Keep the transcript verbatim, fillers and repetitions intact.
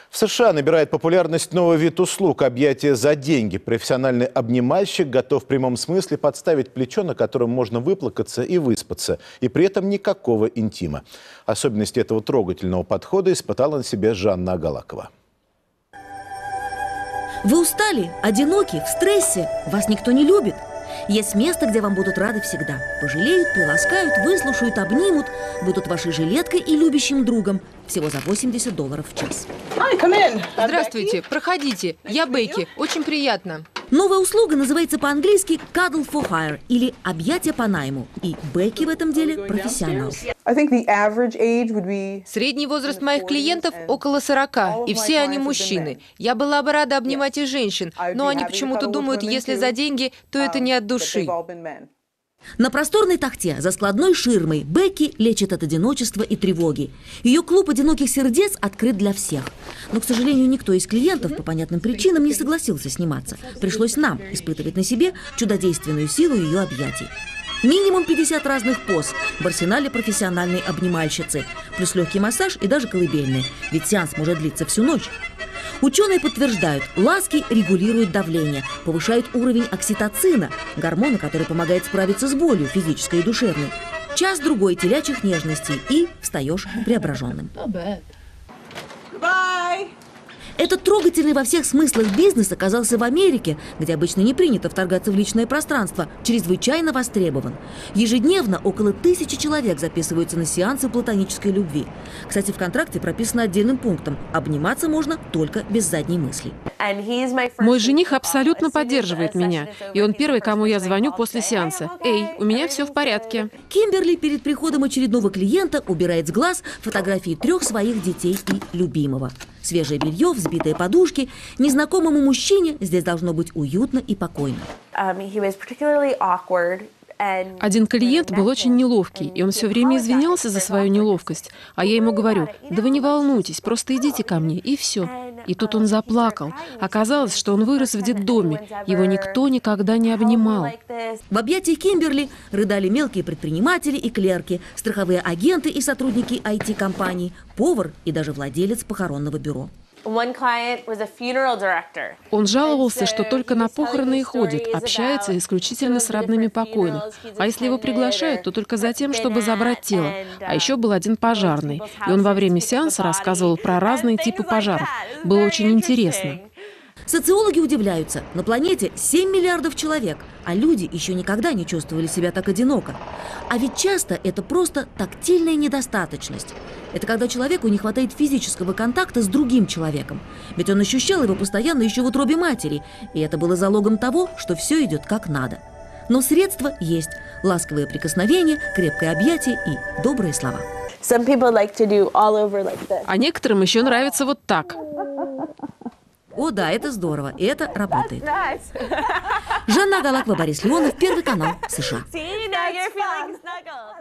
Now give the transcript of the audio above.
В США набирает популярность новый вид услуг – объятия за деньги. Профессиональный обнимальщик готов в прямом смысле подставить плечо, на котором можно выплакаться и выспаться, и при этом никакого интима. Особенности этого трогательного подхода испытала на себе Жанна Агалакова. Вы устали, одиноки, в стрессе, вас никто не любит. Есть место, где вам будут рады всегда. Пожалеют, приласкают, выслушают, обнимут, будут вашей жилеткой и любящим другом. Всего за восемьдесят долларов в час. Здравствуйте, проходите. Я Бекки. Очень приятно. Новая услуга называется по-английски «Cuddle for Hire» или «Объятия по найму». И Бекки в этом деле профессионал. Средний возраст моих клиентов около сорока, и все они мужчины. Я была бы рада обнимать и женщин, но они почему-то думают, если за деньги, то это не от души. На просторной тахте за складной ширмой Бекки лечит от одиночества и тревоги. Ее клуб одиноких сердец открыт для всех. Но, к сожалению, никто из клиентов по понятным причинам не согласился сниматься. Пришлось нам испытывать на себе чудодейственную силу ее объятий. Минимум пятьдесят разных поз в арсенале профессиональной обнимальщицы. Плюс легкий массаж и даже колыбельный. Ведь сеанс может длиться всю ночь. Ученые подтверждают, ласки регулируют давление, повышают уровень окситоцина, гормона, который помогает справиться с болью физической и душевной. Час-другой телячьих нежностей и встаешь преображенным. Этот трогательный во всех смыслах бизнес оказался в Америке, где обычно не принято вторгаться в личное пространство, чрезвычайно востребован. Ежедневно около тысячи человек записываются на сеансы платонической любви. Кстати, в контракте прописано отдельным пунктом – обниматься можно только без задней мысли. Мой жених абсолютно поддерживает меня, и он первый, кому я звоню после сеанса. «Эй, у меня все в порядке». Кимберли перед приходом очередного клиента убирает с глаз фотографии трех своих детей и любимого. Свежее белье, взбитые подушки. Незнакомому мужчине здесь должно быть уютно и покойно. Один клиент был очень неловкий, и он все время извинялся за свою неловкость. А я ему говорю: да вы не волнуйтесь, просто идите ко мне, и все. И тут он заплакал. Оказалось, что он вырос в детдоме. Его никто никогда не обнимал. В объятиях Кимберли рыдали мелкие предприниматели и клерки, страховые агенты и сотрудники ай ти-компаний, повар и даже владелец похоронного бюро. Он жаловался, что только на похороны и ходит, общается исключительно с родными покойных. А если его приглашают, то только за тем, чтобы забрать тело. А еще был один пожарный, и он во время сеанса рассказывал про разные типы пожаров. Было очень интересно. Социологи удивляются. На планете семь миллиардов человек, а люди еще никогда не чувствовали себя так одиноко. А ведь часто это просто тактильная недостаточность. Это когда человеку не хватает физического контакта с другим человеком. Ведь он ощущал его постоянно еще в утробе матери, и это было залогом того, что все идет как надо. Но средства есть. Ласковые прикосновения, крепкое объятие и добрые слова. А некоторым еще нравится вот так. О да, это здорово, и это работает. Жанна Агалакова, Борис Леонов, Первый канал, США.